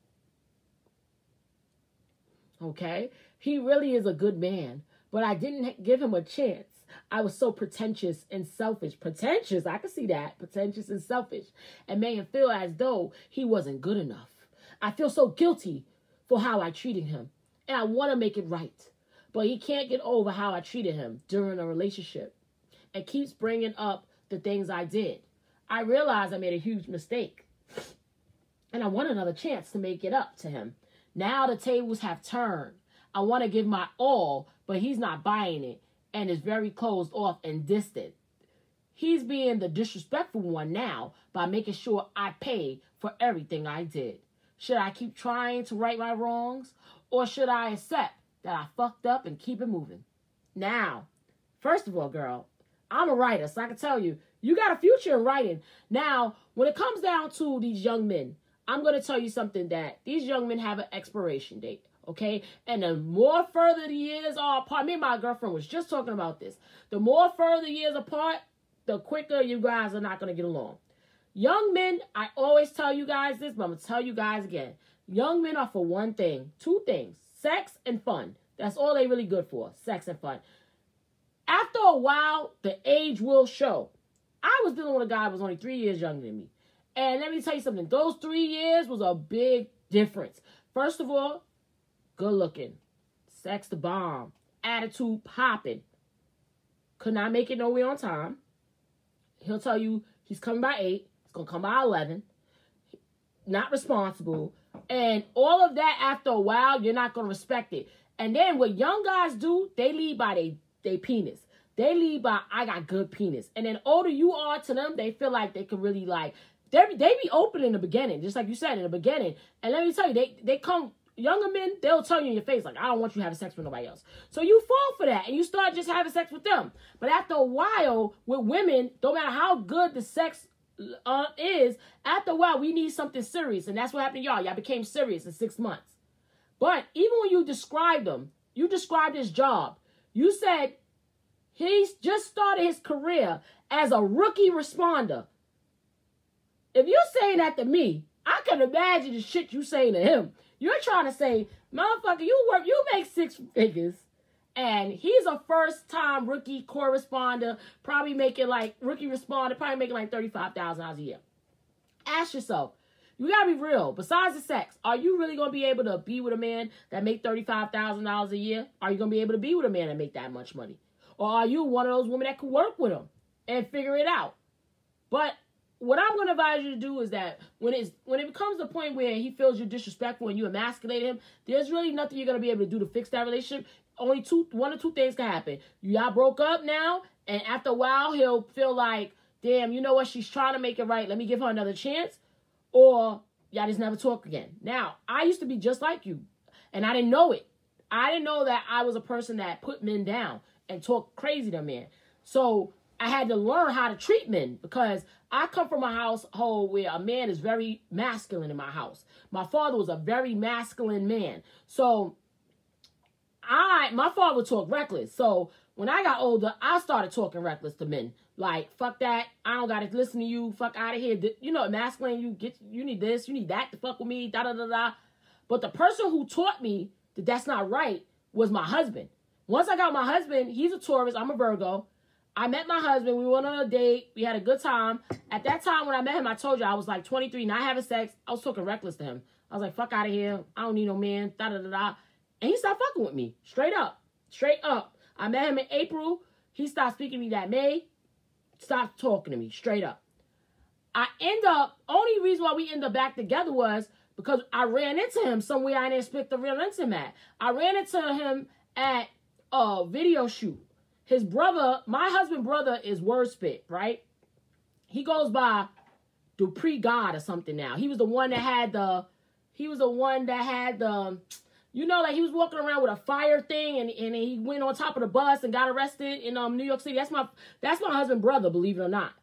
B: Okay? He really is a good man, but I didn't give him a chance. I was so pretentious and selfish. Pretentious, I can see that. Pretentious and selfish. And made him feel as though he wasn't good enough. I feel so guilty for how I treated him. And I want to make it right. But he can't get over how I treated him during a relationship. And keeps bringing up the things I did. I realized I made a huge mistake. And I want another chance to make it up to him. Now the tables have turned. I want to give my all, but he's not buying it. And is very closed off and distant. He's being the disrespectful one now by making sure I pay for everything I did. Should I keep trying to right my wrongs? Or should I accept that I fucked up and keep it moving? Now, first of all, girl, I'm a writer, so I can tell you, you got a future in writing. Now, when it comes down to these young men, I'm going to tell you something that these young men have an expiration date, okay? And the more further the years are apart, me and my girlfriend was just talking about this. The more further years apart, the quicker you guys are not going to get along. Young men, I always tell you guys this, but I'm going to tell you guys again. Young men are for one thing, 2 things, sex and fun. That's all they really good for, sex and fun. After a while, the age will show. I was dealing with a guy who was only 3 years younger than me. And let me tell you something. Those 3 years was a big difference. First of all, good looking. Sex the bomb. Attitude popping. Could not make it nowhere on time. He'll tell you he's coming by 8. Gonna come by 11, not responsible, and all of that. After a while, you're not gonna respect it. And then what young guys do, they lead by they penis. They lead by I got good penis. And then older you are to them, they feel like they can really like they be open in the beginning, just like you said in the beginning. And let me tell you, they come. Younger men, they'll tell you in your face, like, I don't want you having sex with nobody else. So you fall for that, and you start just having sex with them. But after a while, with women, no matter how good the sex is, after a while, we need something serious. And that's what happened to y'all. Y'all became serious in 6 months. But even when you described him, you described his job. You said he's just started his career as a rookie responder. If you're saying that to me, I can imagine the shit you saying to him. You're trying to say, motherfucker, you make 6 figures, and he's a first-time rookie corresponder, probably making like rookie responder, probably making like $35,000 a year. ask yourself, you gotta be real. Besides the sex, are you really gonna be able to be with a man that make $35,000 a year? Are you gonna be able to be with a man that make that much money? Or are you one of those women that could work with him and figure it out? But what I'm gonna advise you to do is that when it becomes the point where he feels you're disrespectful and you emasculate him, there's really nothing you're gonna be able to do to fix that relationship. Only one or two things can happen. Y'all broke up now, and after a while he'll feel like, damn, you know what? She's trying to make it right. Let me give her another chance. Or y'all just never talk again. Now, I used to be just like you, and I didn't know it. I didn't know that I was a person that put men down and talked crazy to men. So I had to learn how to treat men, because I come from a household where a man is very masculine in my house. My father was a very masculine man. So my father would talk reckless. So when I got older, I started talking reckless to men. Like, fuck that. I don't got to listen to you. Fuck out of here. You know, masculine, you need this, you need that to fuck with me, da-da-da-da. But the person who taught me that that's not right was my husband. Once I got my husband, he's a Taurus, I'm a Virgo. I met my husband. We went on a date. We had a good time. At that time when I met him, I told you I was like 23, not having sex. I was talking reckless to him. I was like, fuck out of here. I don't need no man, da-da-da-da. And he stopped fucking with me. Straight up. Straight up. I met him in April. He stopped speaking to me that May. Stopped talking to me. Straight up. Only reason why we ended up back together was because I ran into him somewhere I didn't expect to run into him at. I ran into him at a video shoot. His brother, my husband's brother, is Wordspit, right? He goes by Dupree God or something now. He was the one that had the, you know, like he was walking around with a fire thing, and he went on top of the bus and got arrested in New York City. That's my husband's brother, believe it or not.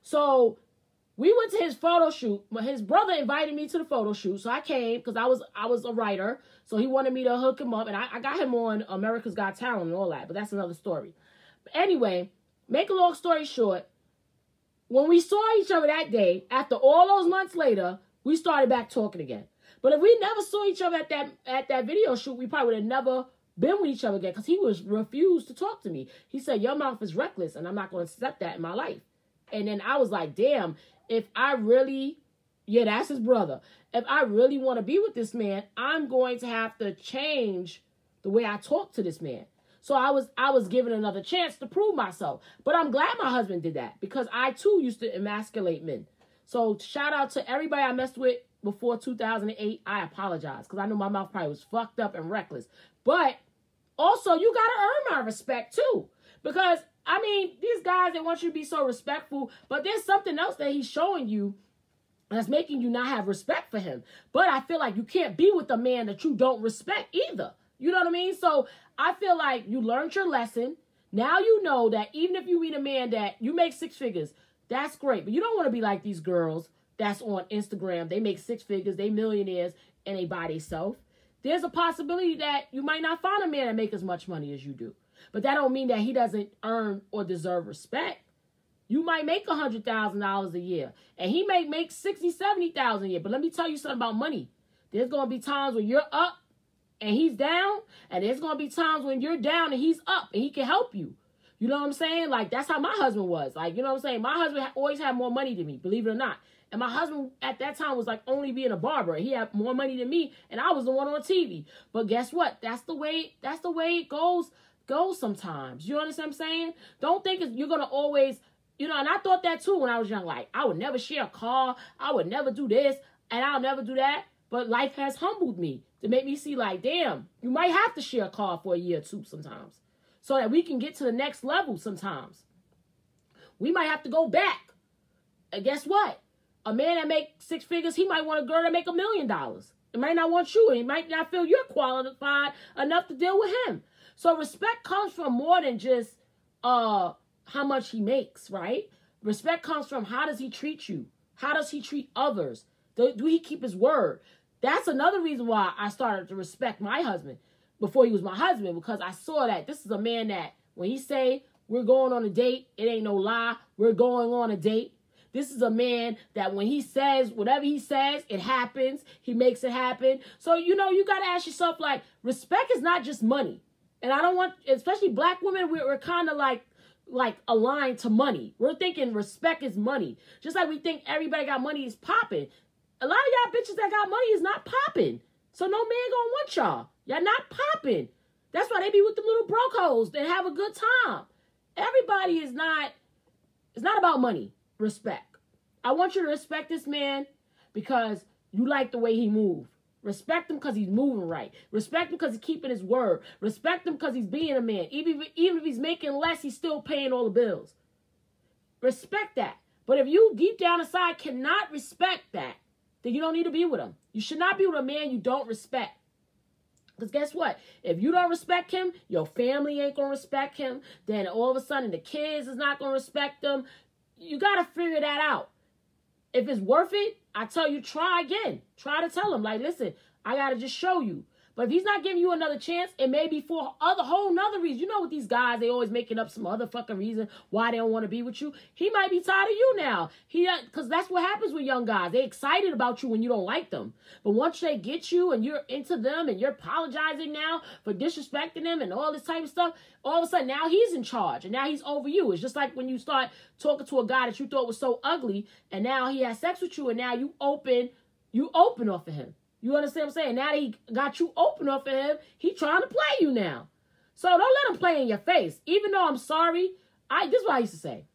B: So we went to his photo shoot. His brother invited me to the photo shoot, so I came because I was a writer. So he wanted me to hook him up, and I got him on America's Got Talent and all that. But that's another story. But anyway, make a long story short, when we saw each other that day, after all those months later, we started back talking again. But if we never saw each other at that video shoot, we probably would have never been with each other again, because he refused to talk to me. He said, your mouth is reckless, and I'm not going to accept that in my life. And then I was like, damn, if I really, yeah, that's his brother. If I really want to be with this man, I'm going to have to change the way I talk to this man. So I was given another chance to prove myself. But I'm glad my husband did that, because I too used to emasculate men. So shout out to everybody I messed with before 2008. I apologize, because I know my mouth probably was fucked up and reckless. But also, you got to earn my respect too. Because, I mean, these guys, they want you to be so respectful, but there's something else that he's showing you that's making you not have respect for him. But I feel like you can't be with a man that you don't respect either. You know what I mean? So I feel like you learned your lesson. Now you know that even if you meet a man that you make six figures, that's great. But you don't want to be like these girls that's on Instagram. They make six figures, they millionaires, and they buy themselves. There's a possibility that you might not find a man that make as much money as you do. But that don't mean that he doesn't earn or deserve respect. You might make $100,000 a year, and he may make $60,000, $70,000 a year. But let me tell you something about money. There's going to be times when you're up and he's down, and there's going to be times when you're down and he's up and he can help you. You know what I'm saying? Like, that's how my husband was. Like, you know what I'm saying? My husband always had more money than me, believe it or not. And my husband at that time was like only being a barber. He had more money than me, and I was the one on TV. But guess what? That's the way it goes sometimes. You understand what I'm saying? Don't think you're going to always, you know, and I thought that too when I was young. Like, I would never share a car. I would never do this, and I'll never do that. But life has humbled me to make me see, like, damn, you might have to share a car for a year or two sometimes, so that we can get to the next level sometimes. We might have to go back. And guess what? A man that makes six figures, he might want a girl that make $1 million. It might not want you, and he might not feel you're qualified enough to deal with him. So respect comes from more than just how much he makes, right? Respect comes from, how does he treat you? How does he treat others? Do he keep his word? That's another reason why I started to respect my husband before he was my husband, because I saw that this is a man that when he say we're going on a date, it ain't no lie. We're going on a date. This is a man that when he says, whatever he says, it happens. He makes it happen. So, you know, you got to ask yourself, like, respect is not just money. And I don't want, especially black women, we're kind of like like aligned to money. We're thinking respect is money. Just like we think everybody got money is popping. A lot of y'all bitches that got money is not popping. So no man gonna want y'all. Y'all not popping. That's why they be with them little broke hoes that have a good time. Everybody is not, it's not about money. Respect. I want you to respect this man because you like the way he moves. Respect him because he's moving right. Respect him because he's keeping his word. Respect him because he's being a man. Even if he's making less, he's still paying all the bills. Respect that. But if you deep down inside cannot respect that, then you don't need to be with him. You should not be with a man you don't respect. Because guess what? If you don't respect him, your family ain't going to respect him. Then all of a sudden the kids is not going to respect him. You got to figure that out. If it's worth it, I tell you, try again. Try to tell him, like, listen, I got to just show you. But if he's not giving you another chance, it may be for whole nother reason. You know what these guys, they always making up some other fucking reason why they don't want to be with you. He might be tired of you now. Because that's what happens with young guys. They excited about you when you don't like them. But once they get you and you're into them and you're apologizing now for disrespecting them and all this type of stuff, all of a sudden now he's in charge and now he's over you. It's just like when you start talking to a guy that you thought was so ugly and now he has sex with you and now you open off of him. You understand what I'm saying? Now that he got you open up for him, he trying to play you now. So don't let him play in your face. Even though I'm sorry, this is what I used to say.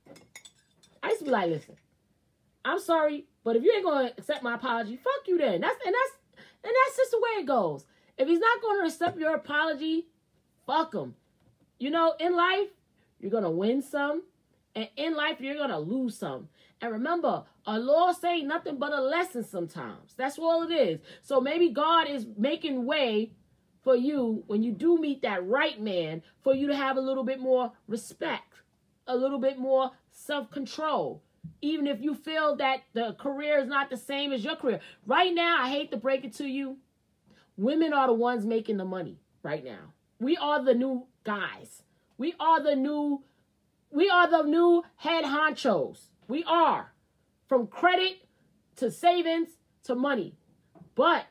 B: I used to be like, listen, I'm sorry, but if you ain't gonna accept my apology, fuck you then. That's just the way it goes. If he's not gonna accept your apology, fuck him. You know, in life, you're gonna win some, and in life, you're gonna lose some. And remember, a loss ain't nothing but a lesson sometimes. That's all it is. So maybe God is making way for you when you do meet that right man for you to have a little bit more respect, a little bit more self-control. Even if you feel that the career is not the same as your career. Right now, I hate to break it to you, women are the ones making the money right now. We are the new guys. We are the new head honchos. We are. From credit to savings to money. But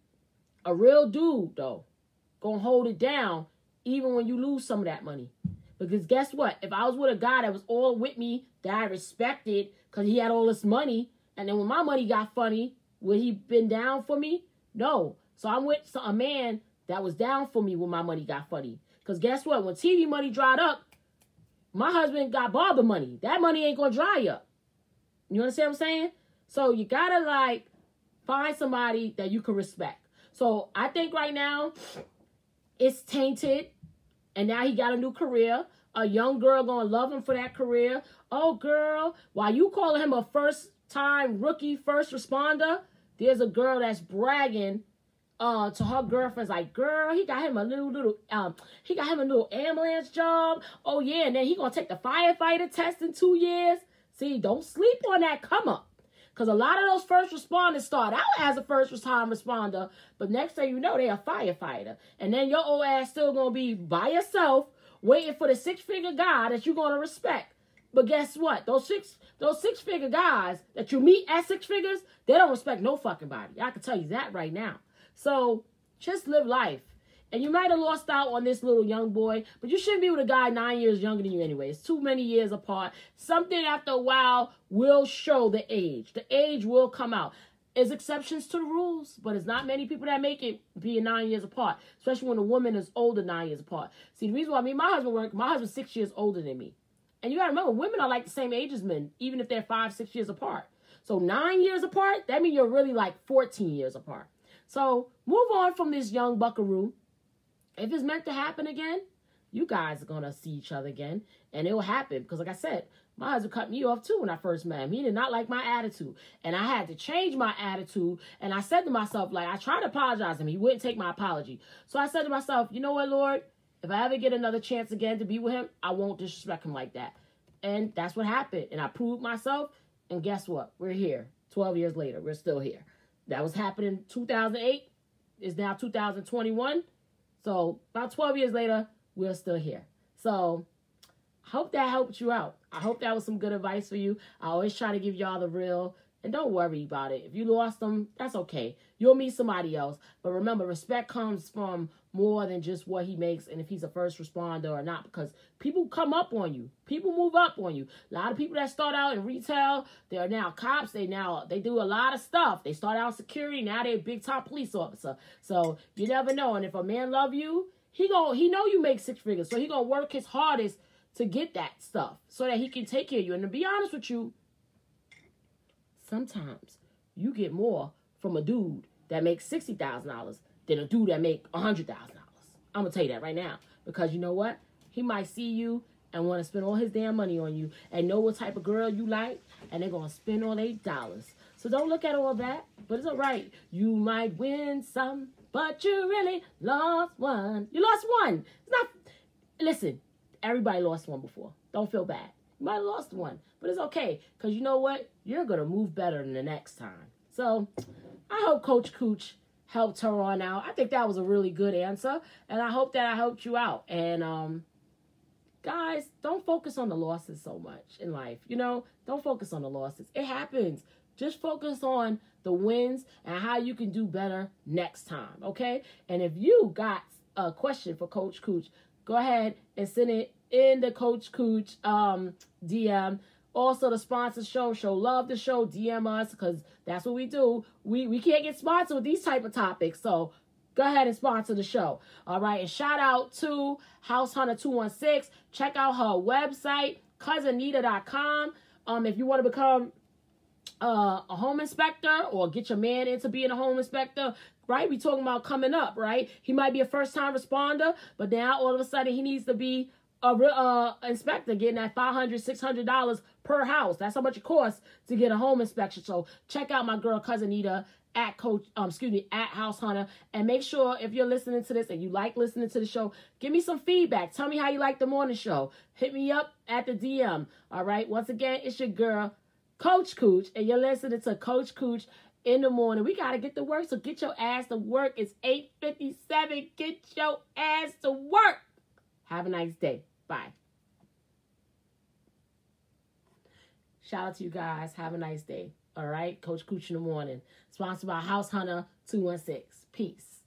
B: a real dude, though, gonna hold it down even when you lose some of that money. Because guess what? If I was with a guy that was all with me, that I respected because he had all this money, and then when my money got funny, would he been down for me? No. So I'm with a man that was down for me when my money got funny. Because guess what? When TV money dried up, my husband got barber money. That money ain't gonna dry up. You understand what I'm saying? So you gotta like find somebody that you can respect. So I think right now it's tainted, and now he got a new career. A young girl gonna love him for that career. Oh girl, while you calling him a first-time rookie first responder, there's a girl that's bragging to her girlfriends like, girl, he got him a little ambulance job. Oh yeah, and then he gonna take the firefighter test in 2 years. See, don't sleep on that come up. Because a lot of those first responders start out as a first-time responder, but next thing you know, they're a firefighter. And then your old ass still going to be by yourself waiting for the six-figure guy that you're going to respect. But guess what? Those six-figure guys that you meet at six figures, they don't respect no fucking body. I can tell you that right now. So just live life. And you might have lost out on this little young boy, but you shouldn't be with a guy 9 years younger than you anyway. It's too many years apart. Something after a while will show the age. The age will come out. There's exceptions to the rules, but it's not many people that make it being 9 years apart, especially when a woman is older 9 years apart. See, the reason why my husband's 6 years older than me. And you got to remember, women are like the same age as men, even if they're 5, 6 years apart. So 9 years apart, that means you're really like 14 years apart. So move on from this young buckaroo. If it's meant to happen again, you guys are going to see each other again. And it will happen. Because like I said, my husband cut me off too when I first met him. He did not like my attitude. And I had to change my attitude. And I said to myself, like, I tried to apologize to him. He wouldn't take my apology. So I said to myself, you know what, Lord? If I ever get another chance again to be with him, I won't disrespect him like that. And that's what happened. And I proved myself. And guess what? We're here. 12 years later, we're still here. That was happening in 2008. It's now 2021. So about 12 years later, we're still here. So I hope that helped you out. I hope that was some good advice for you. I always try to give y'all the real And don't worry about it. If you lost them, that's okay. You'll meet somebody else. But remember, respect comes from more than just what he makes and if he's a first responder or not, because people come up on you. People move up on you. A lot of people that start out in retail, they're now cops. They do a lot of stuff. They start out security. Now they're a big top police officer. So you never know. And if a man love you, he know you make 6 figures. So he gonna work his hardest to get that stuff so that he can take care of you. And to be honest with you, sometimes you get more from a dude that makes $60,000 than a dude that make $100,000. I'm going to tell you that right now. Because you know what? He might see you and want to spend all his damn money on you and know what type of girl you like, and they're going to spend all $8. So don't look at all that. But it's all right. You might win some, but you really lost one. You lost one. It's not... Listen, everybody lost one before. Don't feel bad. You might have lost one, but it's okay, because you know what? You're going to move better than the next time. So I hope Coach Cooch helped her on out. I think that was a really good answer, and I hope that I helped you out. And guys, don't focus on the losses so much in life. You know, don't focus on the losses. It happens. Just focus on the wins and how you can do better next time, okay? And if you got a question for Coach Cooch, go ahead and send it in the Coach Cooch DM. Also, the sponsor show love the show, DM us, because that's what we do. We can't get sponsored with these type of topics, so go ahead and sponsor the show. All right, and shout out to House Hunter 216. Check out her website, cousinita.com. If you want to become a home inspector or get your man into being a home inspector, right? We talking about coming up, right? He might be a first-time responder, but now all of a sudden he needs to be a inspector, getting that $500, $600 per house. That's how much it costs to get a home inspection. So check out my girl Cousin Nita at House Hunter, and make sure if you're listening to this and you like listening to the show, give me some feedback. Tell me how you like the morning show. Hit me up at the DM. All right. Once again, it's your girl Coach Cooch, and you're listening to Coach Cooch in the morning. We got to get to work, so get your ass to work. It's 8:57. Get your ass to work. Have a nice day. Bye. Shout out to you guys. Have a nice day. All right. Coach Cooch in the morning. Sponsored by House Hunter 216. Peace.